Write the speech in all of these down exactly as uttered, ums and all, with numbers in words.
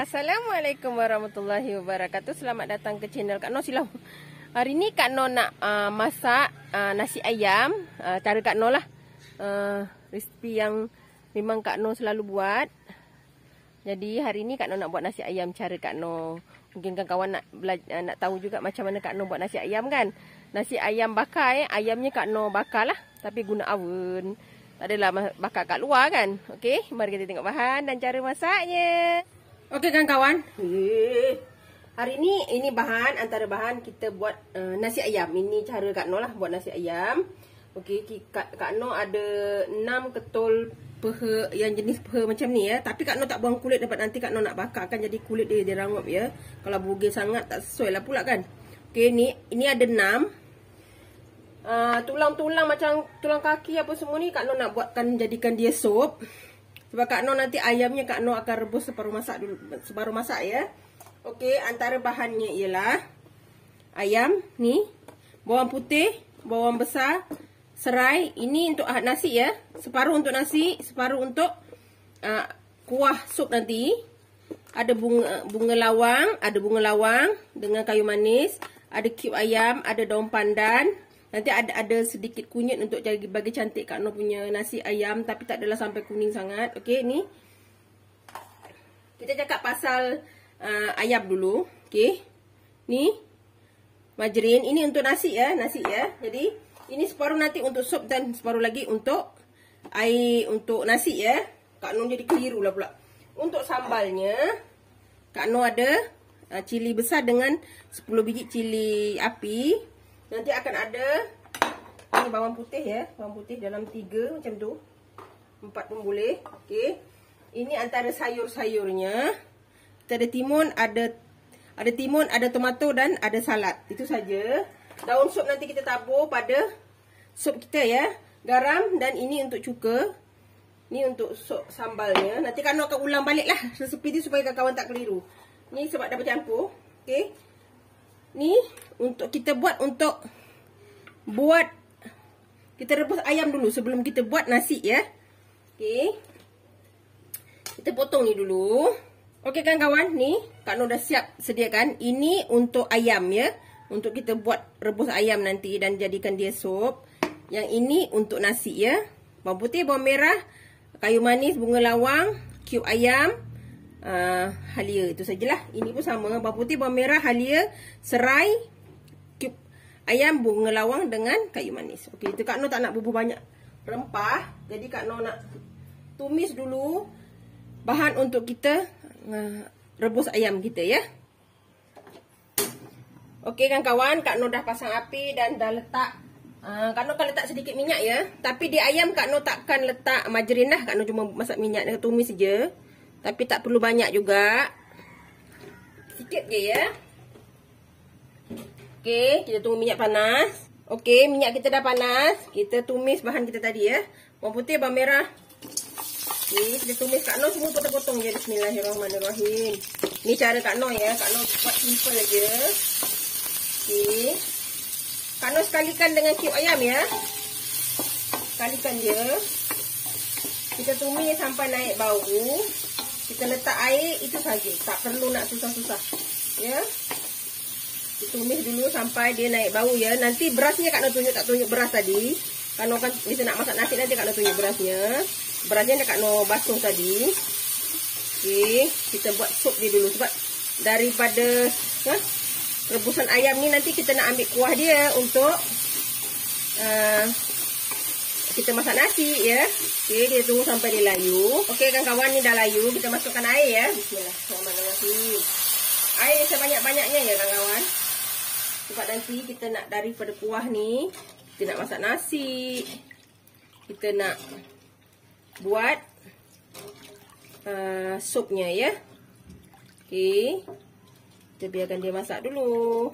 Assalamualaikum warahmatullahi wabarakatuh. Selamat datang ke channel Kak Noh Silau. Hari ni Kak Noh nak uh, masak uh, nasi ayam. uh, Cara Kak Noh lah, uh, resipi yang memang Kak Noh selalu buat. Jadi hari ni Kak Noh nak buat nasi ayam cara Kak Noh. Mungkin kan kawan nak belajar, nak tahu juga macam mana Kak Noh buat nasi ayam kan. Nasi ayam bakar eh. Ayamnya Kak Noh bakar lah, tapi guna oven. Tak adalah bakar kat luar kan. Okey, mari kita tengok bahan dan cara masaknya. Okey kan kawan, hari ni ini bahan, antara bahan kita buat uh, nasi ayam. Ini cara Kak Noh lah buat nasi ayam. Okey, Kak, Kak Noh ada enam ketul peha yang jenis peha macam ni ya. Tapi Kak Noh tak buang kulit, dapat nanti Kak Noh nak bakar kan, jadi kulit dia dia rangup ya. Kalau bugil sangat tak sesuai lah pula kan. Okey, ni ini ada enam. Tulang-tulang uh, macam tulang kaki apa semua ni Kak Noh nak buatkan jadikan dia sup. Sebab Kak Noh nanti ayamnya Kak Noh akan rebus separuh masak dulu, separuh masak ya. Okey, antara bahannya ialah ayam ni, bawang putih, bawang besar, serai. Ini untuk nasi ya. Separuh untuk nasi, separuh untuk uh, kuah sup nanti. Ada bunga bunga lawang, ada bunga lawang dengan kayu manis, ada cube ayam, ada daun pandan. Nanti ada ada sedikit kunyit untuk jadi bagi cantik Kak Noh punya nasi ayam, tapi tak adalah sampai kuning sangat. Okey, ni kita cakap pasal uh, ayam dulu. Okey, ni margarin. Ini untuk nasi ya, nasi ya. Jadi ini separuh nanti untuk sup dan separuh lagi untuk air untuk nasi ya. Kak Noh jadi keliru lah pula. Untuk sambalnya Kak Noh ada uh, cili besar dengan sepuluh biji cili api. Nanti akan ada ini bawang putih ya, bawang putih dalam tiga macam tu, empat pun boleh. Okey, ini antara sayur-sayurnya. Kita ada timun, ada ada timun, ada tomato dan ada salad. Itu saja. Daun sup nanti kita tabur pada sup kita ya. Garam dan ini untuk cuka. Ini untuk sup sambalnya. Nanti Kak Noh akan ulang balik lah resepi tu supaya kawan tak keliru. Ni sebab dah bercampur. Okey. Ni untuk kita buat untuk buat kita rebus ayam dulu sebelum kita buat nasi ya. Okey. Kita potong ni dulu. Okey kan kawan, ni Kak Noh dah siap sediakan. Ini untuk ayam ya. Untuk kita buat rebus ayam nanti dan jadikan dia sup. Yang ini untuk nasi ya. Bawang putih, bawang merah, kayu manis, bunga lawang, cube ayam, Uh, halia. Itu sajalah. Ini pun sama, bawang putih, bawang merah, halia, serai, cube ayam, bunga lawang dengan kayu manis. Okey, itu Kak Noh tak nak bubuh banyak rempah. Jadi Kak Noh nak tumis dulu bahan untuk kita uh, rebus ayam kita ya. Okey kan kawan, Kak Noh dah pasang api dan dah letak uh, Kak Noh akan letak sedikit minyak ya. Tapi di ayam Kak Noh takkan letak margarin lah. Kak Noh cuma masak minyak dan tumis saja. Tapi tak perlu banyak juga. Sikit je ya. Okey, kita tunggu minyak panas. Okey, minyak kita dah panas. Kita tumis bahan kita tadi ya. Bawang putih, bawang merah. Okey, kita tumis. Kak Noh semua potong-potong je. Bismillahirrahmanirrahim. Ni cara Kak Noh ya. Kak Noh buat simple aja. Okey. Kak Noh sekalikan dengan cube ayam ya. Sekalikan je. Kita tumis sampai naik bau. Kita letak air, itu saja. Tak perlu nak susah-susah. Ya. Kita tumis dulu sampai dia naik bau ya. Nanti berasnya Kak Noh tunjuk, tak tunjuk beras tadi. Kak Noh kan bisa nak masak nasi nanti Kak Noh tunjuk berasnya. Berasnya Kak Noh basuh tadi. Okey, kita buat sup dia dulu sebab daripada ya, rebusan ayam ni nanti kita nak ambil kuah dia untuk uh, kita masak nasi ya. Okey, dia tunggu sampai dia layu. Okey kan kawan, ni dah layu. Kita masukkan air ya. Bismillahirrahmanirrahim. Air sebanyak-banyaknya ya kan kawan. Sebab nanti kita nak daripada kuah ni, kita nak masak nasi. Kita nak buat uh, supnya ya. Okey. Kita biarkan dia masak dulu.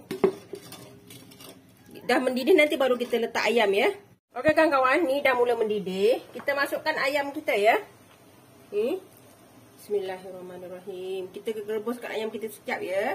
Dah mendidih nanti baru kita letak ayam ya. Okey kan kawan, ni dah mula mendidih. Kita masukkan ayam kita ya. Ni. Bismillahirrahmanirrahim. Kita rebuskan ayam kita sekejap ya.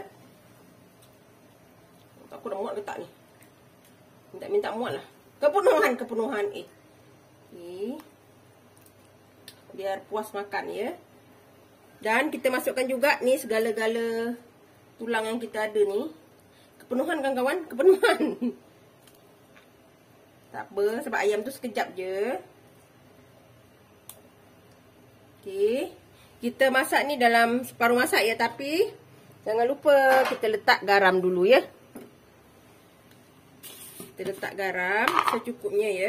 Aku dah muat letak ni. Minta-minta muat lah. Kepenuhan, kepenuhan. Eh. Okay. Biar puas makan ya. Dan kita masukkan juga ni segala-gala tulang yang kita ada ni. Kepenuhan kan kawan? Kepenuhan. Tak apa, sebab ayam tu sekejap je. Okey. Kita masak ni dalam separuh masak ya, tapi jangan lupa kita letak garam dulu ya. Kita letak garam secukupnya ya.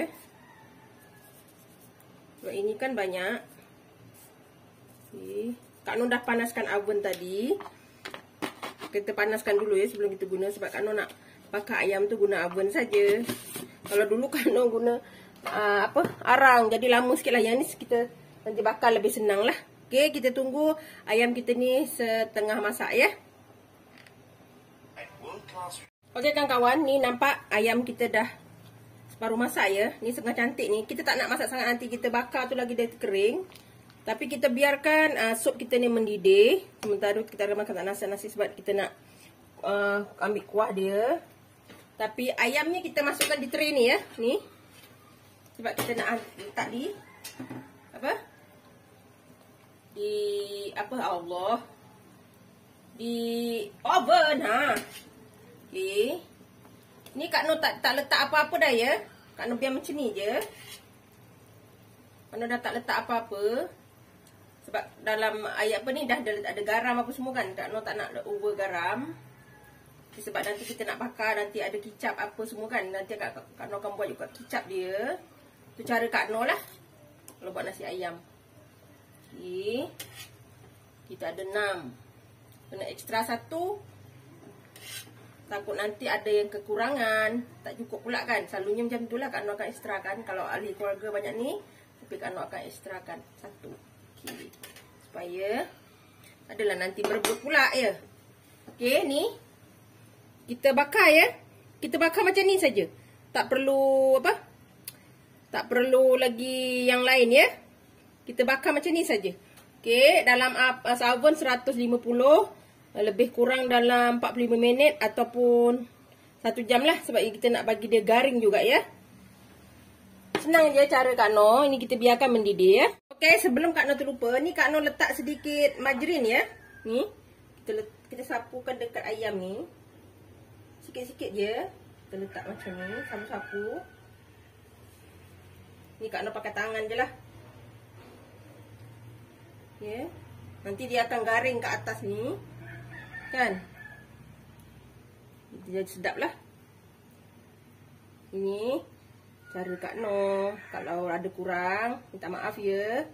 Sebab ini kan banyak. Okey. Kak Noh dah panaskan oven tadi. Kita panaskan dulu ya sebelum kita guna. Sebab Kak Noh nak pakai ayam tu guna oven saja. Kalau dulu Kak Noh guna uh, apa arang. Jadi lama sikit lah. Yang ni kita nanti bakar lebih senang lah. Okey, kita tunggu ayam kita ni setengah masak ya. Okey kan kawan. Ni nampak ayam kita dah separuh masak ya. Ni setengah cantik ni. Kita tak nak masak sangat, nanti kita bakar tu lagi dia kering. Tapi kita biarkan uh, sup kita ni mendidih. Sementara kita makan nasi-nasi sebab kita nak uh, ambil kuah dia. Tapi ayamnya kita masukkan di tray ni ya. Ni. Sebab kita nak letak di apa? Di apa Allah? Di oven ha. Okey. Ni Kak Noh tak tak letak apa-apa dah ya. Kak Noh biar macam ni je. Kak Noh dah tak letak apa-apa. Sebab dalam ayam apa ni dah ada, ada garam apa semua kan. Kak Noh tak nak over garam. Sebab nanti kita nak bakar, nanti ada kicap apa semua kan. Nanti Kak, Kak Noh akan buat juga kicap dia. Itu cara Kak Noh lah. Kalau buat nasi ayam. Okay. Kita ada enam. Kena ekstra satu. Takut nanti ada yang kekurangan. Tak cukup pula kan. Selalunya macam tu lah Kak Noh akan ekstra kan. Kalau ahli keluarga banyak ni. Tapi Kak Noh akan ekstrakan satu. Okay. Supaya adalah nanti berebut pula ya. Okey, ni kita bakar ya. Kita bakar macam ni saja. Tak perlu apa? Tak perlu lagi yang lain ya. Kita bakar macam ni saja. Okey, dalam uh, oven seratus lima puluh, lebih kurang dalam empat puluh lima minit ataupun satu jam lah sebab kita nak bagi dia garing juga ya. Senang je cara Kak Noh. Ini kita biarkan mendidih ya. Okey, sebelum Kak Noh terlupa, ni Kak Noh letak sedikit margarin ya. Ni kita let, kita sapukan dekat ayam ni. Sikit-sikit je. Kita letak macam ni, sapu-sapu. Ni Kak Noh pakai tangan je lah. Ya. Nanti dia akan garing ke atas ni. Kan? Jadi sedap lah. Ini cara Kak Noh. Kalau ada kurang, minta maaf ya.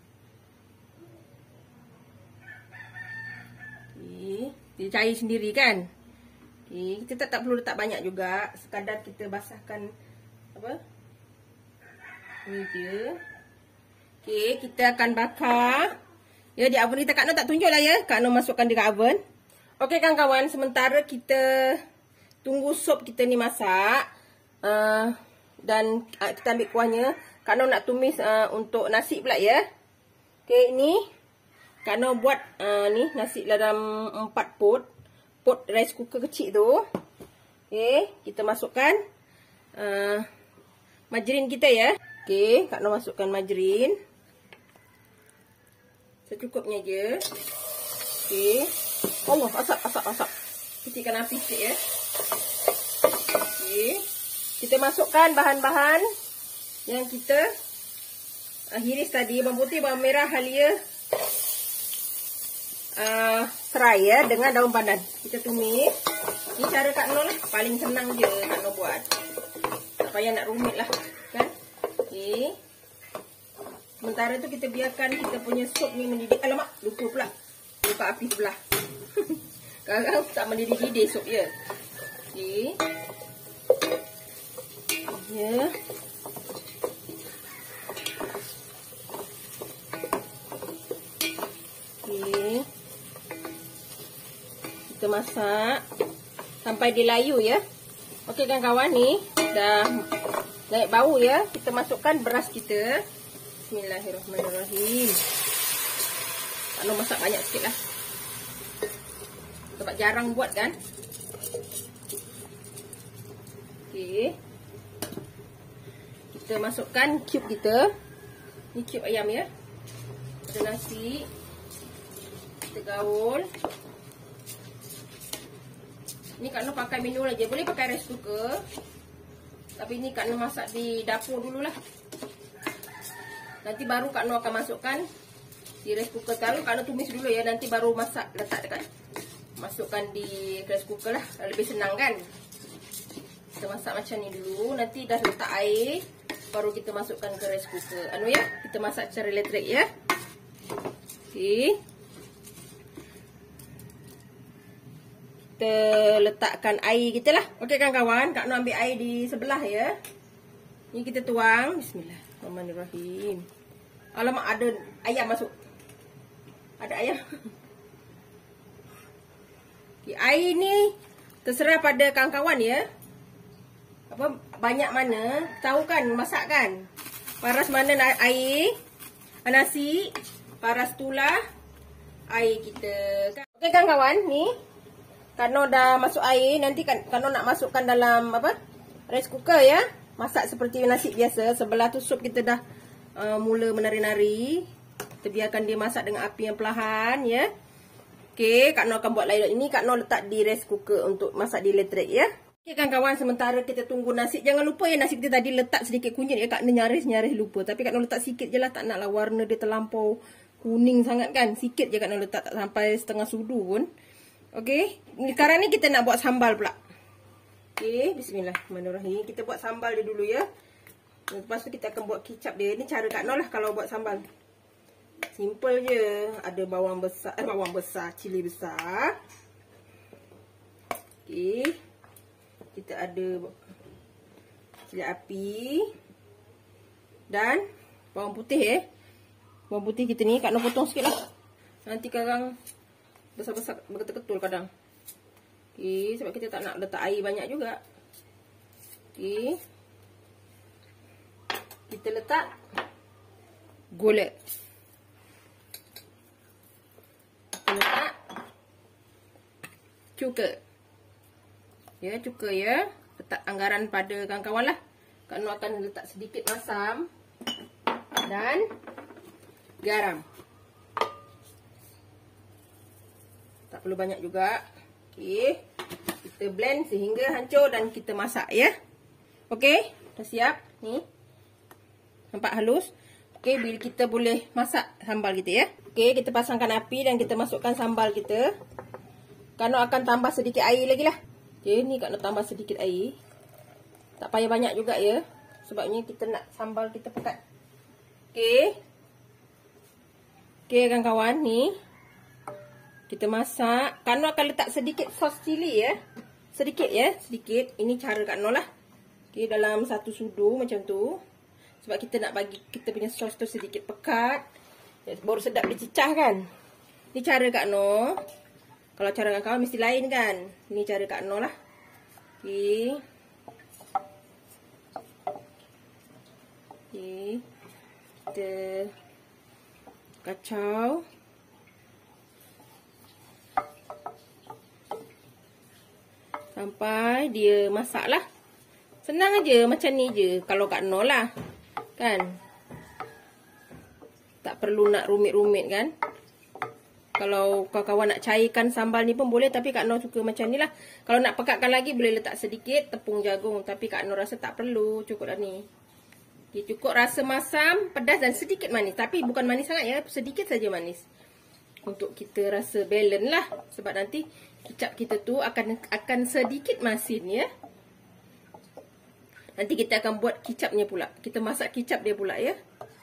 Okay. Dia cair sendiri kan. Okay. Kita tak, tak perlu letak banyak juga. Sekadar kita basahkan apa? Ini dia. Okay, kita akan bakar. Ya, di oven kita Kak Noh tak tunjuk lah ya. Kak Noh masukkan di oven. Okey kan kawan, sementara kita tunggu sup kita ni masak. Uh, dan uh, kita ambil kuahnya. Kak Noh nak tumis uh, untuk nasi pula ya. Okey, ni Kak Noh buat uh, ni nasi dalam empat pot. Pot rice cooker kecil tu. Okey, kita masukkan uh, margarin kita ya. Okey, Kak Noh masukkan margarin. Secukupnya je. Okey. Allah, asap, asap, asap. Kecilkan api sikit ya. Okey. Kita masukkan bahan-bahan yang kita uh, hiris tadi. Bawang putih, bawang merah, halia, uh, serai ya, dengan daun pandan. Kita tumis. Ini cara Kak Noh lah. Paling senang je Kak Noh buat. Tak payah nak rumit lah. Kan? Okey. Sementara tu kita biarkan kita punya sup ni mendidih. Alamak, lupa pula. Lupa api sebelah. Sekarang tak mendidih-didih sup ya. Okey. Ya. Okey. Kita masak sampai dia layu ya. Okey kan kawan, ni dah naik bau ya. Kita masukkan beras kita. Bismillahirrahmanirrahim. Kak Noh masak banyak sikit lah. Sebab jarang buat kan. Okey. Kita masukkan cube kita. Ni cube ayam ya. Ada nasi. kita gaul. Ni Kak Noh pakai manual aja. Boleh pakai rice cooker. Tapi ni Kak Noh masak di dapur dululah. Nanti baru Kak Noh akan masukkan di rice cooker. Taruh Kak Noh tumis dulu ya. Nanti baru masak, letak dekat. Masukkan di rice cooker lah. Lebih senang kan? Kita masak macam ni dulu. Nanti dah letak air, baru kita masukkan ke rice cooker. Anu ya, kita masak secara elektrik ya. Okey. Kita letakkan air kita lah. Okey kawan-kawan, Kak Noh ambil air di sebelah ya. Ni kita tuang. Bismillahirrahmanirrahim. Alamak, ada ayam masuk. Ada ayam. Okay, air ni terserah pada kawan-kawan ya. Apa banyak mana, tahu kan masak kan. Paras mana air nasi, paras tulah air kita. Okey kawan-kawan, ni Kak Noh dah masuk air. Nanti Kak Noh nak masukkan dalam apa? Rice cooker ya. Masak seperti nasi biasa. Sebelah tu sup kita dah uh, mula menari-nari. Kita biarkan dia masak dengan api yang perlahan ya. Okey, Kak Noh akan buat lain. Ini Kak Noh letak di rice cooker untuk masak di elektrik ya. Okey kawan-kawan, sementara kita tunggu nasi. Jangan lupa ya, nasi kita tadi letak sedikit kunyit ya. Kak Noh nyaris-nyaris lupa. Tapi Kak Noh letak sikit je lah. Tak naklah warna dia terlampau kuning sangat kan. Sikit je Kak Noh letak, tak sampai setengah sudu pun. Okey, sekarang ni kita nak buat sambal pula. Okey, bismillahirrahmanirrahim. Kita buat sambal dia dulu ya. Lepas tu kita akan buat kicap dia. Ini cara Kak Noh lah kalau buat sambal. Simple je. Ada bawang besar, eh, bawang besar, cili besar. Okey. Kita ada cili api. Dan bawang putih eh. Bawang putih kita ni Kak Noh potong sikit lah. Nanti kadang besar-besar, berketul-ketul kadang. Okey, sebab kita tak nak letak air banyak juga. Okey. Kita letak gula. Kita letak cuka. Ya, cuka ya. Letak anggaran pada kawan-kawan lah. Kak Noh akan letak sedikit masam dan garam. Tak perlu banyak juga. Okey. Kita blend sehingga hancur dan kita masak ya. Okey, dah siap. Ni. Nampak halus. Okey, bila kita boleh masak sambal kita ya. Okey, kita pasangkan api dan kita masukkan sambal kita. Kak Noh akan tambah sedikit air lagi lah. Okey, ni Kak Noh tambah sedikit air. Tak payah banyak juga ya. Sebabnya kita nak sambal kita pekat. Okey. Okey kawan-kawan, ni kita masak. Kak Noh akan letak sedikit sos cili ya. Sedikit ya, sedikit. Ini cara Kak Noh lah. Okey, dalam satu sudu macam tu. Sebab kita nak bagi kita punya sos tu sedikit pekat. Baru sedap dia cecah kan. Ini cara Kak Noh. Kalau cara kawan-kawan mesti lain kan. Ini cara Kak Noh lah. Okey. Okey. Kita kacau. Sampai dia masak lah. Senang aja macam ni je. Kalau Kak Noh lah. Kan. Tak perlu nak rumit-rumit kan. Kalau kawan-kawan nak cairkan sambal ni pun boleh. Tapi Kak Noh suka macam ni lah. Kalau nak pekatkan lagi boleh letak sedikit tepung jagung. Tapi Kak Noh rasa tak perlu. Cukup dah ni. Okay, cukup rasa masam, pedas dan sedikit manis. Tapi bukan manis sangat ya. Sedikit saja manis. Untuk kita rasa balance lah. Sebab nanti kicap kita tu akan akan sedikit masin ya. Nanti kita akan buat kicapnya pula. Kita masak kicap dia pula ya.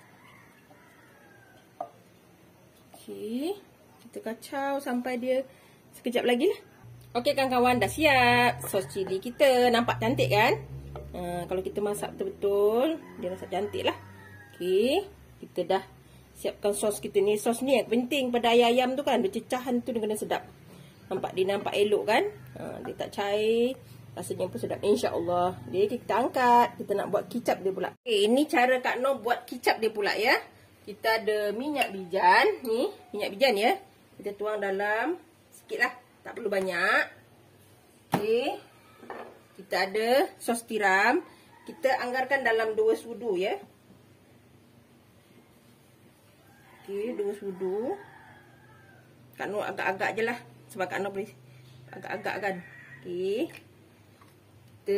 Okey. Kita kacau sampai dia sekejap lagi lah. Okey kawan-kawan, dah siap sos cili kita. Nampak cantik kan? Ha, kalau kita masak betul-betul, dia rasa cantik lah. Okey. Kita dah siapkan sos kita ni. Sos ni yang penting pada ayam-ayam tu kan. Bercecahan tu dia kena sedap. Nampak dia nampak elok kan. Ha, dia tak cair. Rasanya pun sedap. InsyaAllah. Jadi kita angkat. Kita nak buat kicap dia pula. Okay, ini cara Kak Noh buat kicap dia pula ya. Kita ada minyak bijan. Ni. Minyak bijan ya. Kita tuang dalam. Sikit lah. Tak perlu banyak. Okay. Kita ada sos tiram. Kita anggarkan dalam dua sudu ya. Okay. Dua sudu. Kak Nur agak-agak je lah. Sebab Kak Nur boleh agak-agak kan. Okey. Kita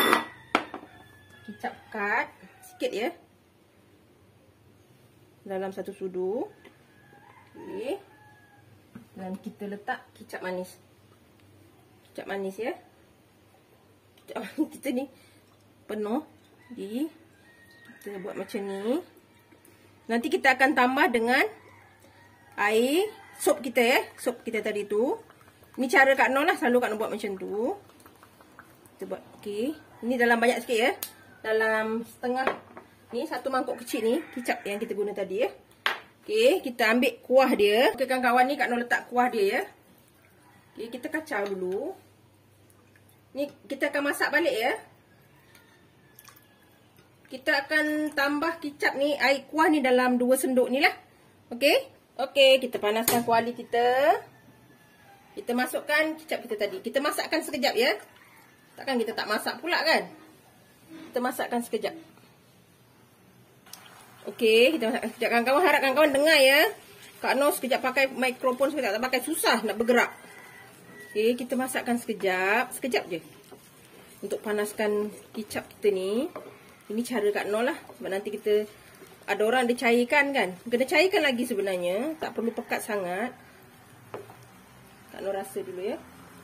kicap kat sikit ya. Dalam satu sudu. Okey. Dan kita letak kicap manis. Kicap manis ya. Kicap manis kita ni penuh. Jadi kita buat macam ni. Nanti kita akan tambah dengan air sup kita ya. Sup kita tadi tu. Ni cara Kak Nur lah. Selalu Kak Nur buat macam tu. Kita buat. Okey. Ini dalam banyak sikit ya. Dalam setengah. Ni satu mangkuk kecil ni. Kicap yang kita guna tadi ya. Okey. Kita ambil kuah dia. Okey kawan-kawan, ni Kak Nur letak kuah dia ya. Okey. Kita kacau dulu. Ni kita akan masak balik ya. Kita akan tambah kicap ni, air kuah ni dalam dua sendok ni lah. Okey. Okey, kita panaskan kuali kita. Kita masukkan kicap kita tadi. Kita masakkan sekejap ya. Takkan kita tak masak pula kan. Kita masakkan sekejap. Okey, kita masakkan sekejap. Kawan-kawan, harap kawan-kawan dengar ya. Kak Nur sekejap pakai mikrofon, sekejap tak pakai, susah nak bergerak. Okey, kita masakkan sekejap. Sekejap je. Untuk panaskan kicap kita ni. Ini cara Kak Nur lah. Sebab nanti kita, ada orang dia cairkan kan. Kena cairkan lagi sebenarnya. Tak perlu pekat sangat. Kak Nur rasa dulu ya.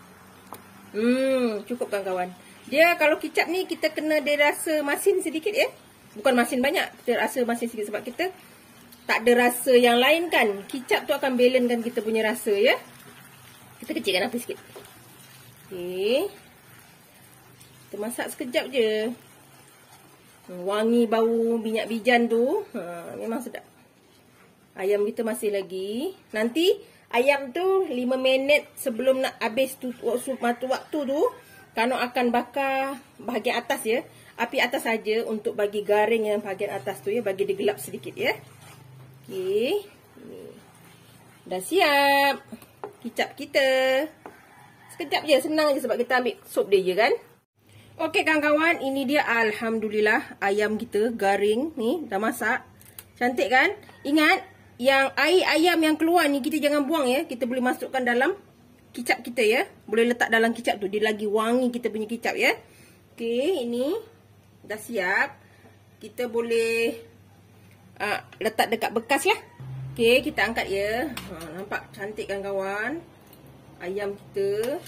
Hmm, cukup kawan-kawan. Dia kalau kicap ni kita kena dia rasa masin sedikit ya. Bukan masin banyak. Kita rasa masin sedikit sebab kita tak ada rasa yang lain kan. Kicap tu akan balancekan kita punya rasa ya. Kita kecilkan api sikit. Okey. Kita masak sekejap je. Wangi bau minyak bijan tu. Ha, memang sedap. Ayam kita masih lagi. Nanti ayam tu lima minit sebelum nak habis tu waktu, waktu tu Kak Nur akan bakar bahagian atas ya. Api atas saja untuk bagi garing yang bahagian atas tu ya. Bagi dia gelap sedikit ya. Okey. Dah siap. Kicap kita. Sekejap je. Senang je sebab kita ambil sup dia je kan. Okey kawan-kawan, ini dia alhamdulillah ayam kita garing ni dah masak. Cantik kan? Ingat yang air ayam yang keluar ni kita jangan buang ya. Kita boleh masukkan dalam kicap kita ya. Boleh letak dalam kicap tu, dia lagi wangi kita punya kicap ya. Okey, ini dah siap. Kita boleh uh, letak dekat bekas lah. Okey, kita angkat ya. Ha, nampak cantik kan kawan? Ayam kita.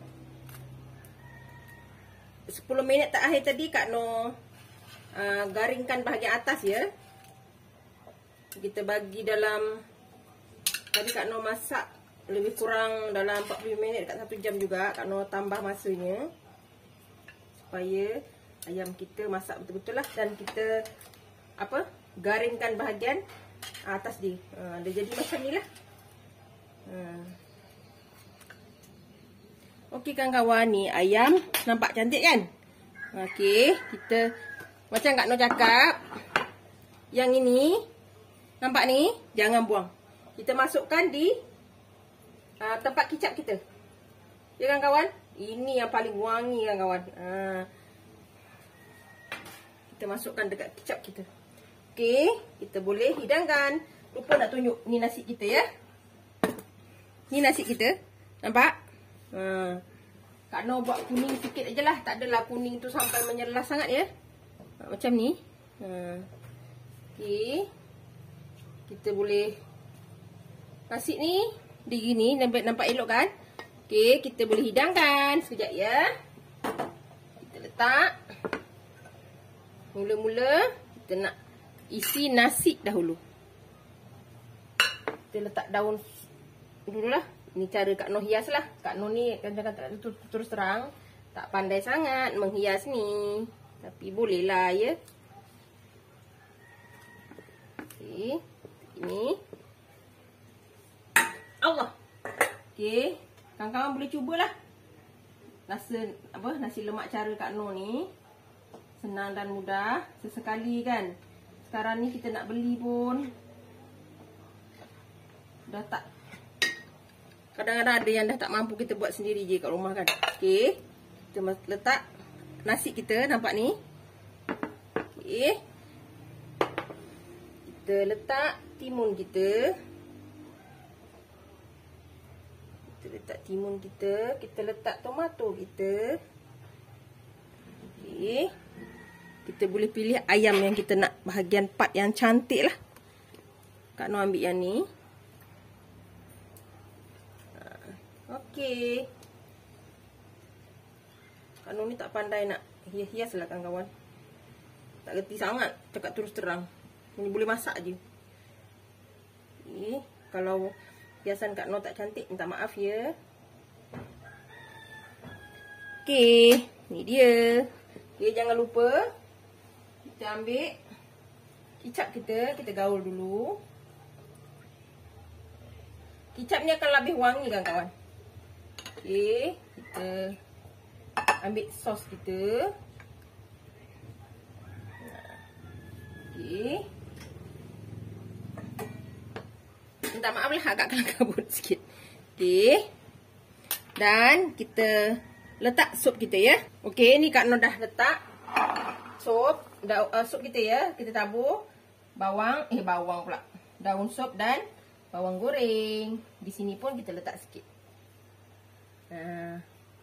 sepuluh minit terakhir tadi Kak Nur uh, garingkan bahagian atas ya. Kita bagi dalam, tadi Kak Nur masak lebih kurang dalam empat puluh minit dekat satu jam juga. Kak Nur tambah masanya supaya ayam kita masak betul-betul lah. Dan kita apa garingkan bahagian atas dia. Uh, dia jadi macam ni lah. Uh. Okey kawan-kawan, ni ayam nampak cantik kan? Okey, kita macam Kak Nur cakap, yang ini nampak ni jangan buang. Kita masukkan di uh, tempat kicap kita. Ya kan kawan? Ini yang paling wangi kan kawan. Uh, kita masukkan dekat kicap kita. Okey, kita boleh hidangkan. Lupa nak tunjuk ni nasi kita ya. Ni nasi kita. Nampak? Ha. Kak Nur buat kuning sikit aje lah. Tak adalah kuning tu sampai menyelah sangat ya. Ha, macam ni. Ha. Okey. Kita boleh nasi ni di gini nampak, nampak elok kan? Okey, kita boleh hidangkan sekejap ya. Kita letak. Mula-mula kita nak isi nasi dahulu. Kita letak daun dululah. Ini cara Kak Nur hias lah. Kak Nur ni kadang-kadang terus terang tak pandai sangat menghias ni. Tapi bolehlah ya. Okey. Ini. Allah. Okey. Kawan-kawan boleh cubalah. Rasa apa nasi lemak cara Kak Nur ni. Senang dan mudah. Sesekali kan. Sekarang ni kita nak beli pun dah tak. Kadang-kadang ada yang dah tak mampu, kita buat sendiri je kat rumah kan. Okey. Kita letak nasi kita, nampak ni. Okey. Kita letak timun kita. letak timun kita. Kita letak tomato kita. Okey. Kita boleh pilih ayam yang kita nak, bahagian part yang cantik lah. Kak Noh ambil yang ni. Okey. Kak Noh ni tak pandai nak hias-hias lah kawan-kawan. Tak reti sangat, cakap terus terang. Ini boleh masak je. Okay. Kalau hiasan Kak Noh tak cantik, minta maaf ya. Okey, ni dia. Okey, jangan lupa kita ambil kicap kita, kita gaul dulu. Kicap ni akan lebih wangi kan kawan. Okey, kita ambil sos kita. Okey. Minta maaf lah agak kelang kabut sikit. Okey. Dan kita letak sup kita ya. Okey, ni Kak Noh dah letak sup, da, uh, sup kita ya. Kita tabur bawang, eh bawang pula. Daun sup dan bawang goreng. Di sini pun kita letak sikit. Nah.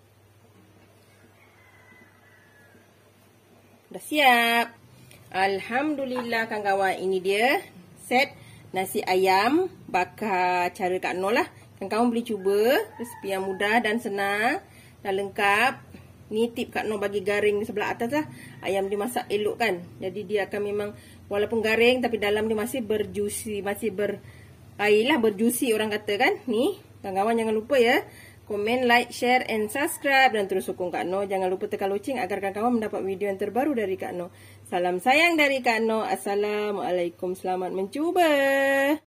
Dah siap. Alhamdulillah kawan-kawan, ini dia set nasi ayam bakar cara Kak Noh lah. Kawan-kawan boleh cuba, resipi yang mudah dan senang dan lengkap. Ni tip Kak Noh bagi garing di sebelah atas lah. Ayam dia masak elok kan. Jadi dia akan memang walaupun garing tapi dalam dia masih berjusi, masih berair lah, berjusi orang kata kan. Ni kawan-kawan jangan lupa ya. Komen, like, share and subscribe dan terus sokong Kak Noh. Jangan lupa tekan loceng agar kawan-kawan mendapat video yang terbaru dari Kak Noh. Salam sayang dari Kak Noh. Assalamualaikum, selamat mencuba.